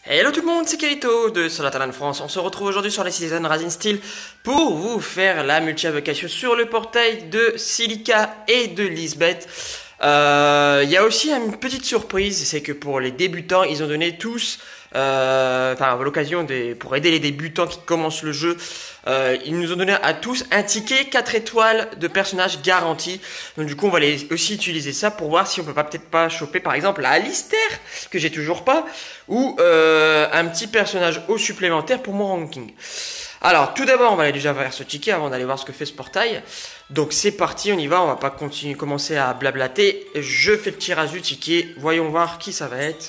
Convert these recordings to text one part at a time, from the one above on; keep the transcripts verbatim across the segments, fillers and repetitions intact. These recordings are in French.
Hello tout le monde, c'est Kirito de Solatalan France. On se retrouve aujourd'hui sur la Citizen Rising Steel pour vous faire la multi-invocation sur le portail de Silica et de Lisbeth. Il euh, y a aussi une petite surprise, c'est que pour les débutants, ils ont donné tous, euh, enfin à l'occasion des, pour aider les débutants qui commencent le jeu, euh, ils nous ont donné à tous un ticket quatre étoiles de personnage garanti. Donc du coup on va aller aussi utiliser ça pour voir si on peut pas peut-être pas choper par exemple la Alistair, que j'ai toujours pas, ou euh, un petit personnage haut supplémentaire pour mon ranking. Alors, tout d'abord, on va aller déjà vers ce ticket avant d'aller voir ce que fait ce portail. Donc, c'est parti, on y va. On va pas continuer, commencer à blablater. Je fais le tirage du ticket. Voyons voir qui ça va être.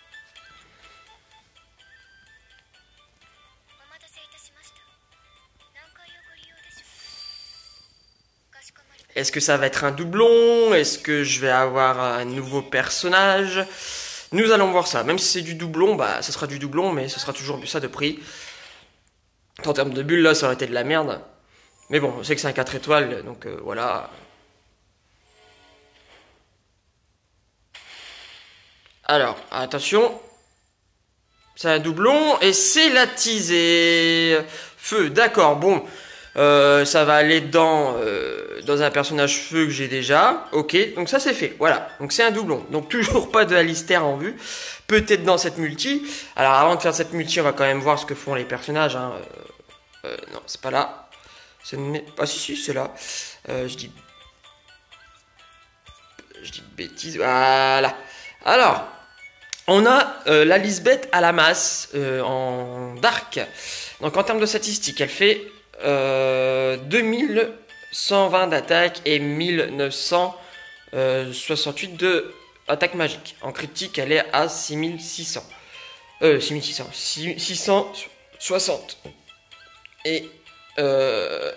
Est-ce que ça va être un doublon? Est-ce que je vais avoir un nouveau personnage? Nous allons voir ça. Même si c'est du doublon, bah, ça sera du doublon, mais ce sera toujours ça de prix. En termes de bulles, là, ça aurait été de la merde. Mais bon, on sait que c'est un quatre étoiles, donc euh, voilà. Alors, attention. C'est un doublon, et c'est la tisée. Feu, d'accord, bon. Euh, ça va aller dans, euh, dans un personnage feu que j'ai déjà. Ok, donc ça c'est fait, voilà. Donc c'est un doublon. Donc toujours pas de Alistair en vue. Peut-être dans cette multi. Alors avant de faire cette multi, on va quand même voir ce que font les personnages, hein. Euh, euh, non, c'est pas là. Ah si, si, c'est là. Euh, je dis... Je dis bêtises. Voilà. Alors, on a euh, la Lisbeth à la masse euh, en dark. Donc en termes de statistiques, elle fait euh, deux mille cent vingt d'attaque et mille neuf cent soixante-huit de attaque magique. En critique, elle est à six mille six cents. Euh, six mille six cents. six cent soixante. Et... Euh...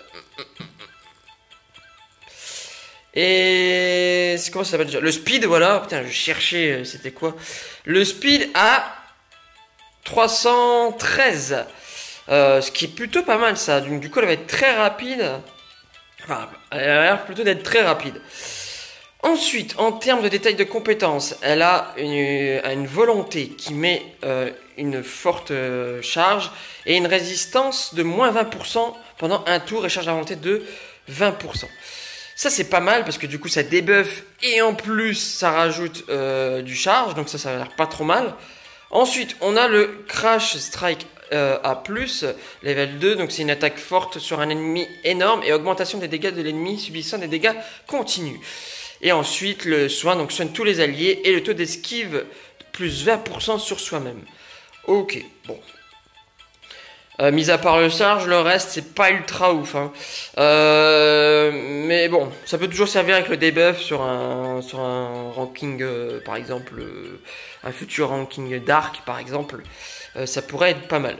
Et... C'est comment ça s'appelle déjà? Le speed, voilà. Putain, je cherchais, c'était quoi? Le speed à trois cent treize. Euh, ce qui est plutôt pas mal, ça. Donc, du coup, elle va être très rapide. Enfin, elle a l'air plutôt d'être très rapide. Ensuite, en termes de détails de compétences, elle a une, une volonté qui met euh, une forte euh, charge et une résistance de moins vingt pour cent pendant un tour et charge à volonté de vingt pour cent. Ça, c'est pas mal parce que du coup, ça débuff et en plus, ça rajoute euh, du charge. Donc ça, ça a l'air pas trop mal. Ensuite, on a le Crash Strike euh, A plus, level deux. Donc c'est une attaque forte sur un ennemi énorme et augmentation des dégâts de l'ennemi subissant des dégâts continus. Et ensuite, le soin, donc soigne tous les alliés et le taux d'esquive plus vingt pour cent sur soi-même. Ok, bon. Euh, mis à part le charge, le reste, c'est pas ultra ouf. Hein. Euh, mais bon, ça peut toujours servir avec le debuff sur un, sur un ranking, euh, par exemple, euh, un futur ranking dark, par exemple. Euh, ça pourrait être pas mal.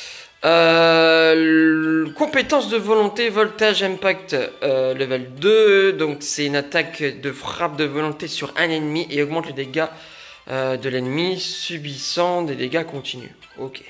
Euh, compétence de volonté, voltage, impact, euh, level deux. Donc c'est une attaque de frappe de volonté sur un ennemi et augmente les dégâts euh, de l'ennemi subissant des dégâts continus. Ok.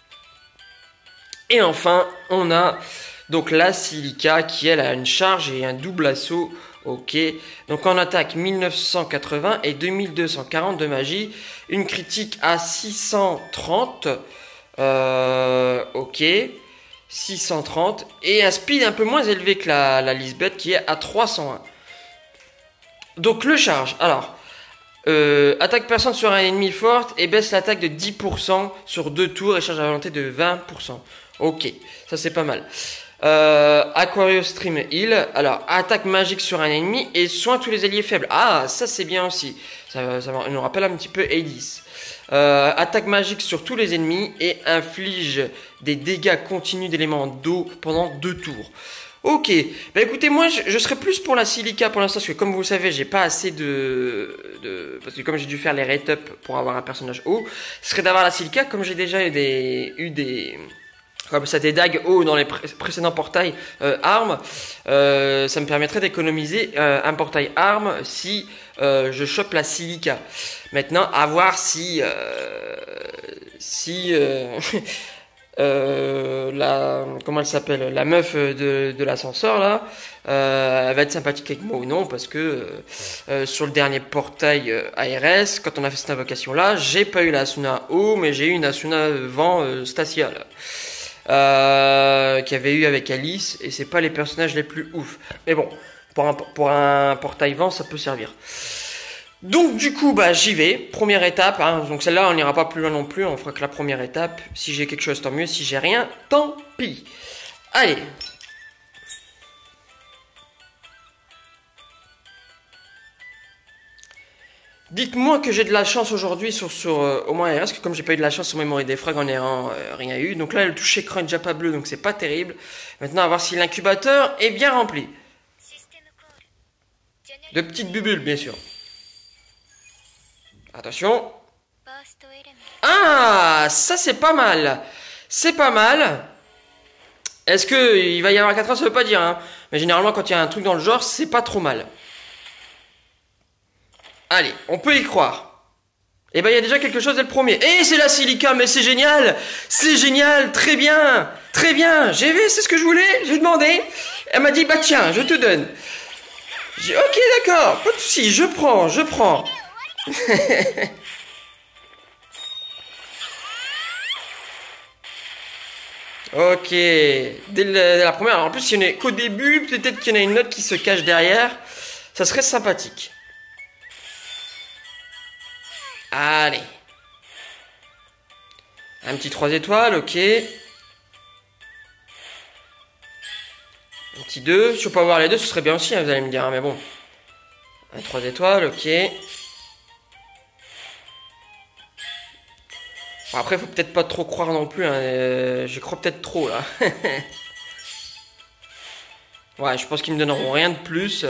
Et enfin, on a donc la Silica qui elle a une charge et un double assaut. Ok. Donc en attaque mille neuf cent quatre-vingts et deux mille deux cent quarante de magie. Une critique à six cent trente. Euh, ok, six cent trente et un speed un peu moins élevé que la, la Lisbeth qui est à trois cent un. Donc le charge, alors euh, attaque personne sur un ennemi forte et baisse l'attaque de dix pour cent sur deux tours et charge à volonté de vingt pour cent. Ok, ça c'est pas mal. euh, Aquarius Stream Heal, alors attaque magique sur un ennemi et soin tous les alliés faibles. Ah, ça c'est bien aussi, ça, ça nous rappelle un petit peu Hades. Euh, attaque magique sur tous les ennemis et inflige des dégâts continus d'éléments d'eau pendant deux tours. Ok, bah écoutez, moi je, je serais plus pour la Silica pour l'instant parce que comme vous le savez, j'ai pas assez de, de parce que comme j'ai dû faire les rate up pour avoir un personnage haut, ce serait d'avoir la Silica comme j'ai déjà eu des eu des comme ça des dagues haut dans les pré précédents portails euh, armes, euh, ça me permettrait d'économiser euh, un portail armes si euh, je chope la Silica. Maintenant, à voir si euh, si euh, euh, la, comment elle s'appelle, la meuf de, de l'ascenseur là, euh, elle va être sympathique avec moi ou non, parce que euh, sur le dernier portail euh, A R S, quand on a fait cette invocation là, j'ai pas eu la Asuna eau, mais j'ai eu une Asuna vent euh, Stacia là. Euh, qu'il y avait eu avec Alice, et c'est pas les personnages les plus ouf. Mais bon, pour un, pour un portail vent, ça peut servir. Donc du coup, bah j'y vais. Première étape, hein. Donc celle-là, on n'ira pas plus loin non plus. On fera que la première étape. Si j'ai quelque chose, tant mieux. Si j'ai rien, tant pis. Allez. Dites-moi que j'ai de la chance aujourd'hui sur, sur euh, au moins R S, que comme j'ai pas eu de la chance sur Memory des Frags en errant, euh, rien eu. Donc là, le toucher écran est déjà pas bleu, donc c'est pas terrible. Maintenant, à voir si l'incubateur est bien rempli. De petites bubules, bien sûr. Attention. Ah, ça c'est pas mal. C'est pas mal. Est-ce que il va y avoir quatre heures, ça veut pas dire, hein. Mais généralement, quand il y a un truc dans le genre, c'est pas trop mal. Allez, on peut y croire. Et ben il y a déjà quelque chose dès le premier. Et c'est la silica, mais c'est génial. C'est génial, très bien. Très bien, j'ai vu, c'est ce que je voulais. J'ai demandé. Elle m'a dit, bah tiens, je te donne. J'ai ok, d'accord, pas de soucis, je prends, je prends. Ok, dès, le, dès la première. Alors en plus, il n'y en a qu'au début, peut-être qu'il y en a une autre qui se cache derrière. Ça serait sympathique. Allez. Un petit trois étoiles, ok. Un petit deux. Si je peux avoir les deux, ce serait bien aussi, hein, vous allez me dire, hein, mais bon. Un trois étoiles, ok. Bon, après, faut peut-être pas trop croire non plus, hein. Euh, je crois peut-être trop, là. Ouais, je pense qu'ils me donneront rien de plus.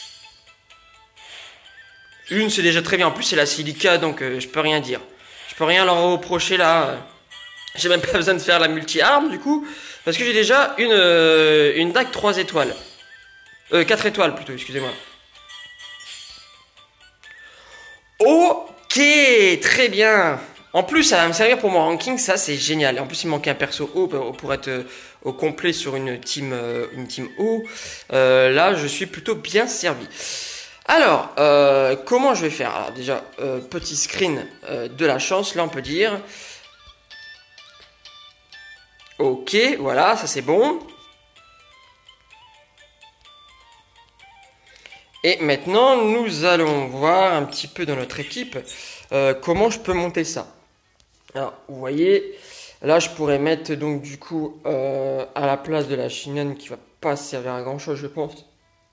Une, c'est déjà très bien. En plus, c'est la silica, donc euh, je peux rien dire. Je peux rien leur reprocher, là. J'ai même pas besoin de faire la multi-arme, du coup. Parce que j'ai déjà une, euh, une dague trois étoiles. Euh, quatre étoiles, plutôt, excusez-moi. Ok, très bien. En plus, ça va me servir pour mon ranking, ça c'est génial. En plus, il me manquait un perso haut pour être euh, au complet sur une team, euh, une team haut. Euh, là, je suis plutôt bien servi. Alors, euh, comment je vais faire? Alors déjà, euh, petit screen euh, de la chance, là on peut dire. Ok, voilà, ça c'est bon. Et maintenant, nous allons voir un petit peu dans notre équipe euh, comment je peux monter ça. Alors, vous voyez, là je pourrais mettre donc du coup euh, à la place de la Shinon qui va pas servir à grand chose, je pense.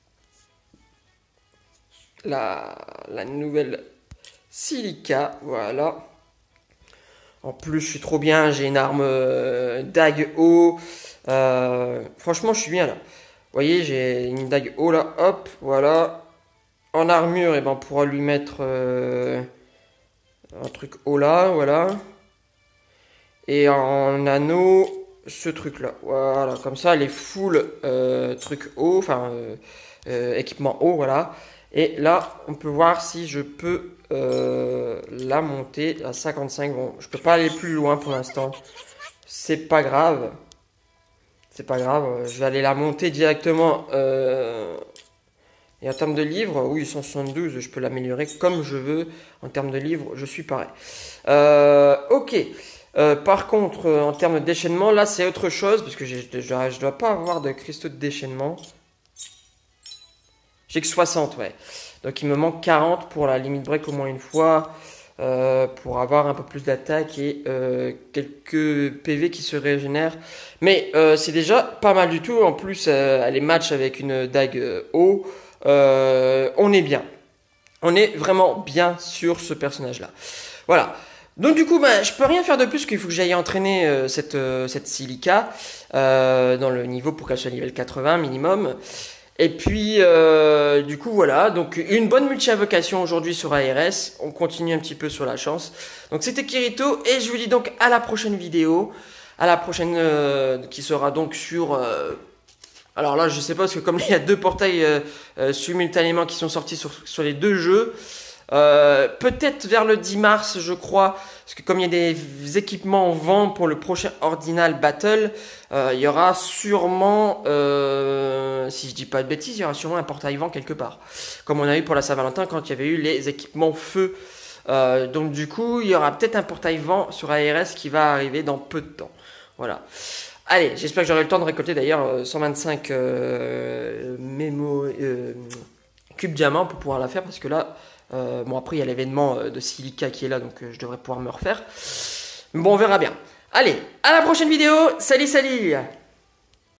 La, la nouvelle silica, voilà. En plus, je suis trop bien, j'ai une arme euh, dague haut. Euh, franchement, je suis bien là. Vous voyez, j'ai une dague haut là, hop, voilà. En armure, et ben, on pourra lui mettre euh, un truc haut là, voilà. Et en anneau, ce truc là, voilà. Comme ça, elle est full euh, truc haut, enfin, euh, euh, équipement haut, voilà. Et là, on peut voir si je peux euh, la monter à cinquante-cinq. Bon, je peux pas aller plus loin pour l'instant. C'est pas grave. C'est pas grave. Je vais aller la monter directement. Euh, et en termes de livres, oui, cent soixante-douze, je peux l'améliorer comme je veux. En termes de livres, je suis pareil. Euh, ok. Euh, par contre, en termes de déchaînement, là, c'est autre chose. Parce que je ne dois pas avoir de cristaux de déchaînement. J'ai que soixante, ouais. Donc il me manque quarante pour la limite break au moins une fois. Euh, pour avoir un peu plus d'attaque et euh, quelques P V qui se régénèrent. Mais euh, c'est déjà pas mal du tout. En plus, euh, elle est match avec une dague euh, haut. Euh, on est bien. On est vraiment bien sur ce personnage-là. Voilà. Donc du coup, ben, je peux rien faire de plus qu'il faut que j'aille entraîner euh, cette, euh, cette silica euh, dans le niveau pour qu'elle soit niveau quatre-vingts minimum. Et puis, euh, du coup, voilà. Donc, une bonne multi-invocation aujourd'hui sur A R S. On continue un petit peu sur la chance. Donc, c'était Kirito. Et je vous dis donc à la prochaine vidéo. À la prochaine, euh, qui sera donc sur... Euh, alors là, je sais pas, parce que comme il y a deux portails euh, euh, simultanément qui sont sortis sur, sur les deux jeux. Euh, peut-être vers le dix mars, je crois, parce que comme il y a des équipements en vente pour le prochain Ordinal Battle, euh, il y aura sûrement, euh, si je dis pas de bêtises, il y aura sûrement un portail vent quelque part, comme on a eu pour la Saint-Valentin quand il y avait eu les équipements feu. Euh, donc du coup, il y aura peut-être un portail vent sur A R S qui va arriver dans peu de temps. Voilà. Allez, j'espère que j'aurai le temps de récolter d'ailleurs cent vingt-cinq euh, mémo, euh, cubes diamants pour pouvoir la faire, parce que là, euh, bon après il y a l'événement de Silica qui est là, donc euh, je devrais pouvoir me refaire. Mais bon, on verra bien. Allez, à la prochaine vidéo. Salut, salut!